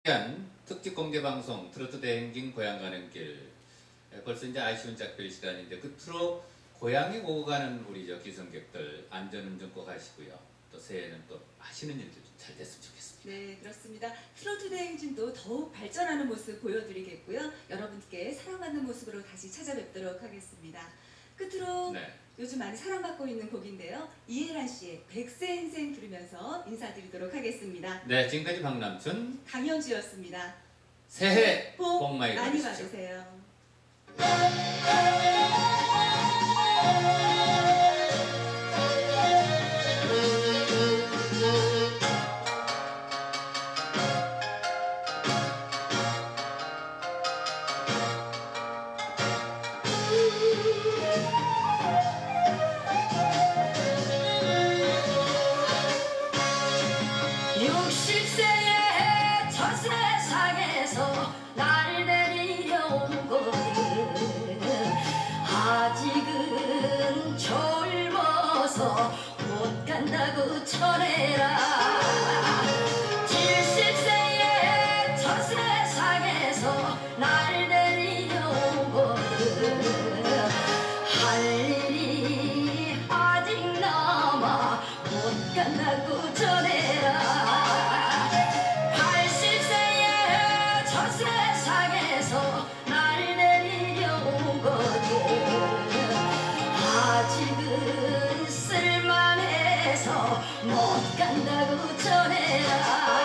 한 특집 공개 방송 트로트 대행진 고향 가는 길. 벌써 이제 아쉬운 작별 시간인데 끝으로 고향에 오고 가는 우리 기성객들 안전운전 꼭 하시고요. 또 새해에는 또 하시는 일들 좀 잘 됐으면 좋겠습니다. 네, 그렇습니다. 트로트 대행진도 더욱 발전하는 모습 보여드리겠고요. 여러분께 사랑받는 모습으로 다시 찾아뵙도록 하겠습니다. 끝으로 네. 요즘 많이 사랑받고 있는 곡인데요. 이혜란 씨의 백세 인생 들으면서 인사드리도록 하겠습니다. 네, 지금까지 박남춘 강현주였습니다. 새해 복 복 많이 많이 받으십시오. 받으세요. 저 세상에서 날 데리려온 거든 아직은 젊어서 못 간다고 전해라 70세에 저 세상에서 날 데리려온 거든 할 일이 아직 남아 못 간다고 전해라 날 내리려온 거든 아직은 쓸만해서 못 간다고 전해라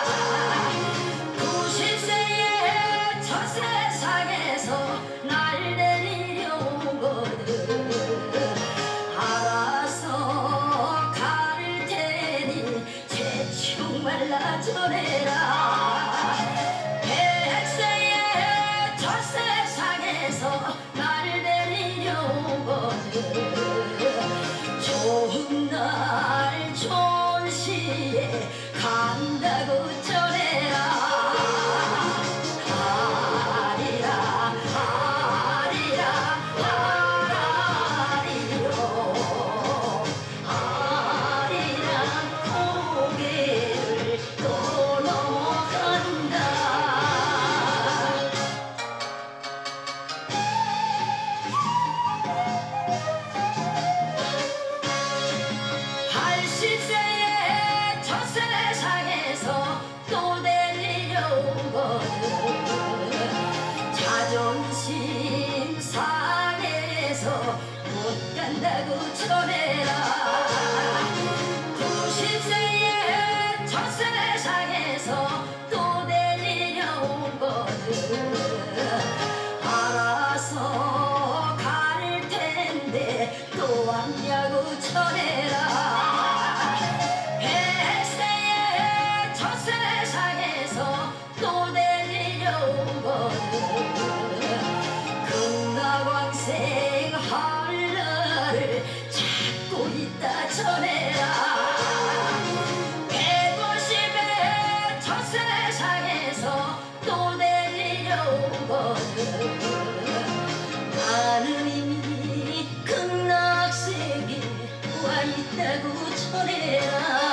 90세에 저 세상에서 날 내리려온 거든 알아서 갈 테니 대충 말라 전해라 날 데리려온 거든 좋은 날 좋은 시에 간다고 전해라 아리라 아리라 아라리요 아리라 고개를 또 넘어간다 80세에 저 세상에서 또 데리려온 거든 자존심 상해서 못 간다고 전해라 90세에 저 세상에서 또 데리려온 거든 알아서 갈 텐데 또 왔냐고 전해라 100세에 저 세상에서 또 데리려온 거든 금나광생 할 날을 찾고 있다 전해라 150에 저 세상에서 또 데리려온 거든 나는 이미 극락세계에 와 있다고 전해라